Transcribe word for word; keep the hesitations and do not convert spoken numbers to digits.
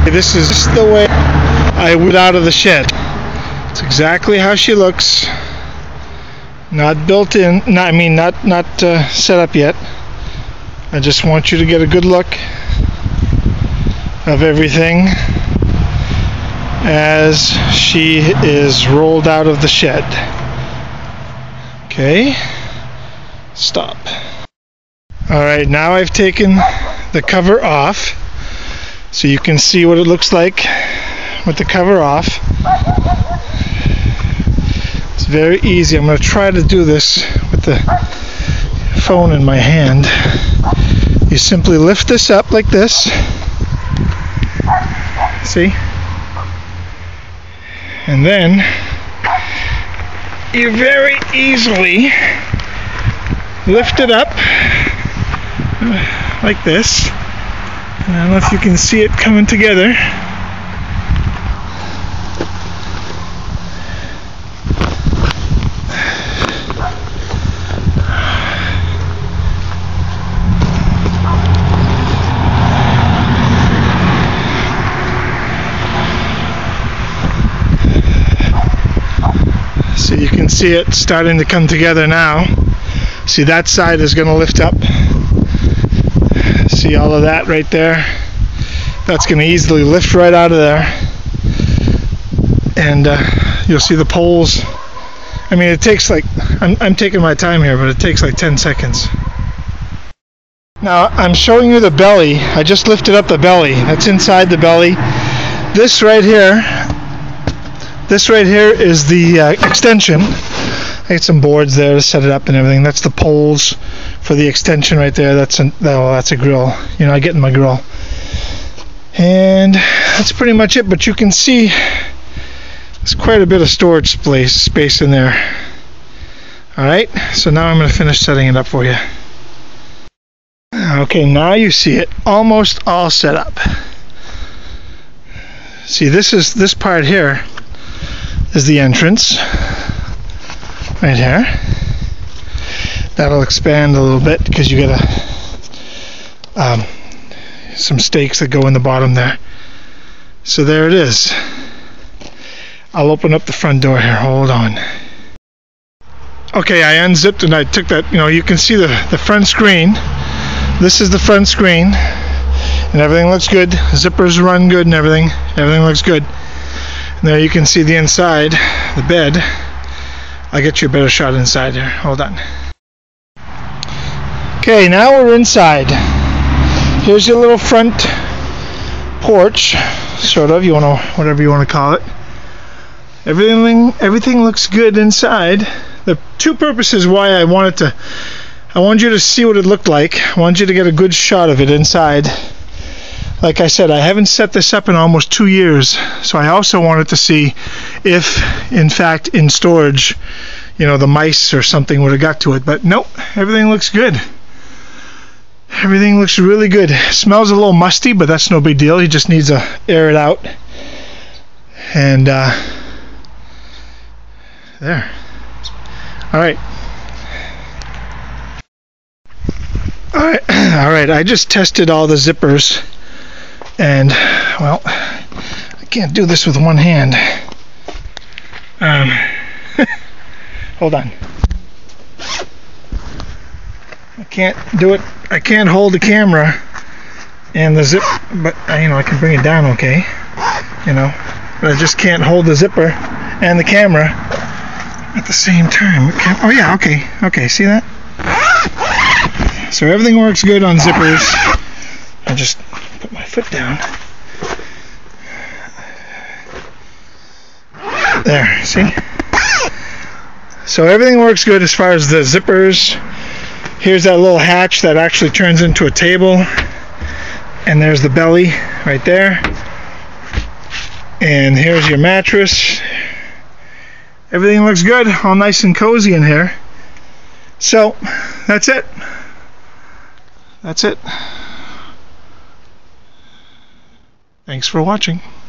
This is the way I would out of the shed. It's exactly how she looks. Not built in, not, I mean not, not uh, set up yet. I just want you to get a good look of everything as she is rolled out of the shed. Okay, stop. Alright, now I've taken the cover off so you can see what it looks like with the cover off. It's very easy. I'm going to try to do this with the phone in my hand. You simply lift this up like this. See? And then you very easily lift it up like this. And I don't know if you can see it coming together. So you can see it starting to come together now. See, that side is going to lift up. See all of that right there? That's going to easily lift right out of there. And uh, you'll see the poles. I mean, it takes like, I'm, I'm taking my time here, but it takes like ten seconds. Now, I'm showing you the belly. I just lifted up the belly. That's inside the belly. This right here, this right here is the uh, extension. I got some boards there to set it up and everything. That's the poles for the extension right there. That's a, oh, that's a grill. You know, I get in my grill. And that's pretty much it, but you can see there's quite a bit of storage space, space in there. Alright, so now I'm going to finish setting it up for you. Okay, now you see it almost all set up. See, this is this part here is the entrance right here. That'll expand a little bit because you get a um, some stakes that go in the bottom there. So there it is. I'll open up the front door here. Hold on. Okay, I unzipped and I took that. You know, you can see the the front screen. This is the front screen, and everything looks good. Zippers run good and everything. Everything looks good. And there you can see the inside, the bed. I'll get you a better shot inside here. Hold on. Okay, now we're inside. Here's your little front porch, sort of. You want to, whatever you want to call it. Everything, everything looks good inside. The two purposes why I wanted to, I wanted you to see what it looked like. I wanted you to get a good shot of it inside. Like I said, I haven't set this up in almost two years, so I also wanted to see if, in fact, in storage, you know, the mice or something would have got to it. But nope, everything looks good. Everything looks really good. Smells a little musty, but that's no big deal. He just needs to air it out. And uh, there. All right. All right. All right. I just tested all the zippers. And, well, I can't do this with one hand. Um, hold on. I can't do it. I can't hold the camera and the zip, but, you know, I can bring it down okay. You know, but I just can't hold the zipper and the camera at the same time. Oh, yeah, okay. Okay, see that? So everything works good on zippers. I just put my foot down. There, see? So everything works good as far as the zippers. Here's that little hatch that actually turns into a table. And there's the belly right there. And here's your mattress. Everything looks good, all nice and cozy in here. So, that's it. That's it. Thanks for watching.